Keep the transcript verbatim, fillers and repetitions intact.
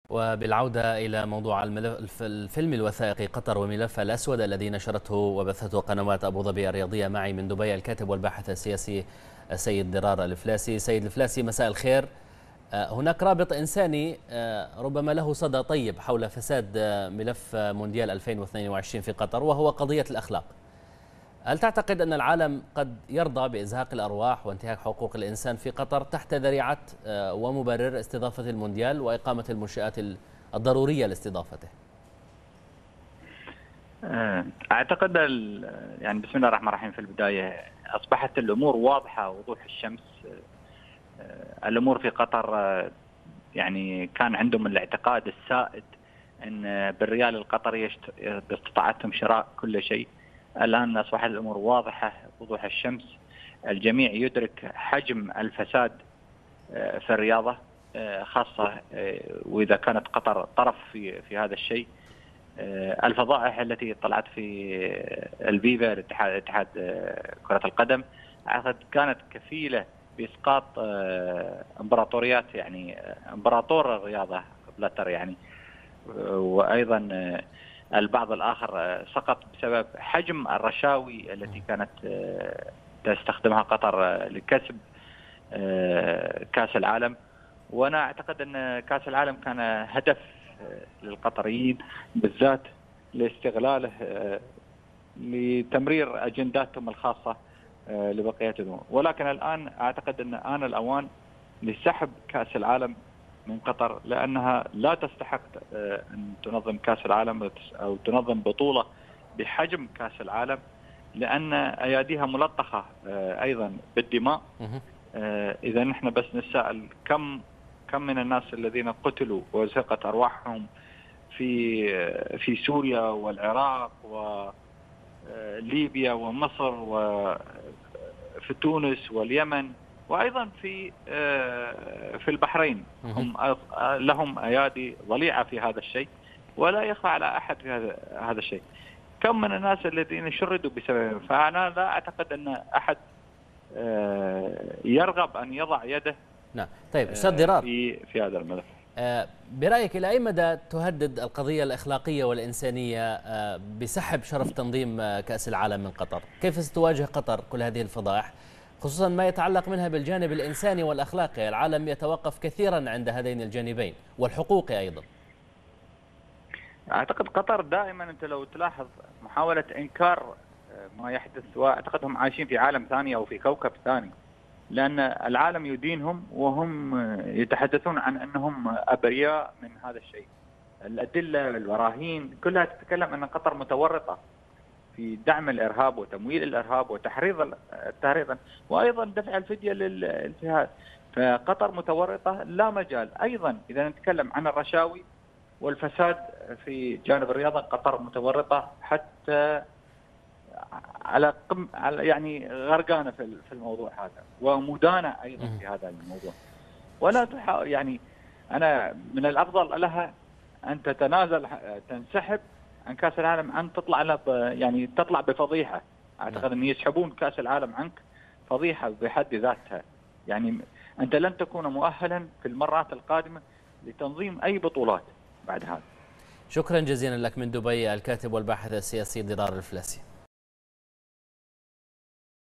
وبالعودة إلى موضوع الملف الفيلم الوثائقي قطر وملف الأسود الذي نشرته وبثته قنوات أبو ظبي الرياضية، معي من دبي الكاتب والباحث السياسي السيد ضرار الفلاسي. سيد الفلاسي، مساء الخير. هناك رابط إنساني ربما له صدى طيب حول فساد ملف مونديال ألفين واثنين وعشرين في قطر، وهو قضية الأخلاق. هل تعتقد أن العالم قد يرضى بإزهاق الأرواح وانتهاك حقوق الإنسان في قطر تحت ذريعة ومبرر استضافة المونديال وإقامة المنشآت الضرورية لاستضافته؟ أعتقد يعني بسم الله الرحمن الرحيم. في البداية أصبحت الأمور واضحة وضوح الشمس. الأمور في قطر يعني كان عندهم الاعتقاد السائد أن بالريال القطري باستطاعتهم شراء كل شيء. الآن أصبحت الأمور واضحة وضوح الشمس. الجميع يدرك حجم الفساد في الرياضة، خاصة وإذا كانت قطر طرف في في هذا الشيء. الفضائح التي طلعت في الفيفا الاتحاد اتحاد كرة القدم أعتقد كانت كفيلة بإسقاط امبراطوريات، يعني امبراطور الرياضة بلاتر يعني، وأيضا البعض الآخر سقط بسبب حجم الرشاوي التي كانت تستخدمها قطر لكسب كأس العالم. وأنا أعتقد أن كأس العالم كان هدف للقطريين بالذات لاستغلاله لتمرير أجنداتهم الخاصة لبقية الأمور. ولكن الآن أعتقد أن آن الأوان لسحب كأس العالم من قطر، لأنها لا تستحق أن تنظم كأس العالم أو تنظم بطولة بحجم كأس العالم، لأن أياديها ملطخة أيضا بالدماء. إذا نحن بس نسأل كم كم من الناس الذين قتلوا وزهقت أرواحهم في في سوريا والعراق وليبيا ومصر وفي تونس واليمن وأيضا في في البحرين. هم لهم أيادي ضليعة في هذا الشيء، ولا يخفى على أحد في هذا هذا الشيء. كم من الناس الذين شردوا بسببهم. فأنا لا أعتقد أن أحد يرغب أن يضع يده نعم. طيب أستاذ ضرار، في في هذا الملف، برأيك إلى أي مدى تهدد القضية الأخلاقية والإنسانية بسحب شرف تنظيم كأس العالم من قطر؟ كيف ستواجه قطر كل هذه الفضائح، خصوصا ما يتعلق منها بالجانب الإنساني والأخلاقي؟ العالم يتوقف كثيرا عند هذين الجانبين والحقوقي أيضا. أعتقد قطر دائما أنت لو تلاحظ محاولة إنكار ما يحدث، وأعتقد هم عايشين في عالم ثاني أو في كوكب ثاني، لأن العالم يدينهم وهم يتحدثون عن أنهم أبرياء من هذا الشيء. الأدلة البراهين كلها تتكلم أن قطر متورطة في دعم الإرهاب وتمويل الإرهاب وتحريض التحريض وأيضا دفع الفدية للجهاد. فقطر متورطة لا مجال. أيضا إذا نتكلم عن الرشاوي والفساد في جانب الرياضة، قطر متورطة حتى على قم على يعني غرقانة في في الموضوع هذا، ومدانة أيضا في هذا الموضوع. ولا تحا يعني أنا من الأفضل لها أن تتنازل، تنسحب عن كأس العالم، أن تطلع يعني تطلع بفضيحة. أعتقد أن يسحبون كأس العالم عنك فضيحة بحد ذاتها. يعني أنت لن تكون مؤهلا في المرات القادمة لتنظيم أي بطولات بعد هذا. شكرا جزيلا لك من دبي الكاتب والباحث السياسي ضرار الفلاسي.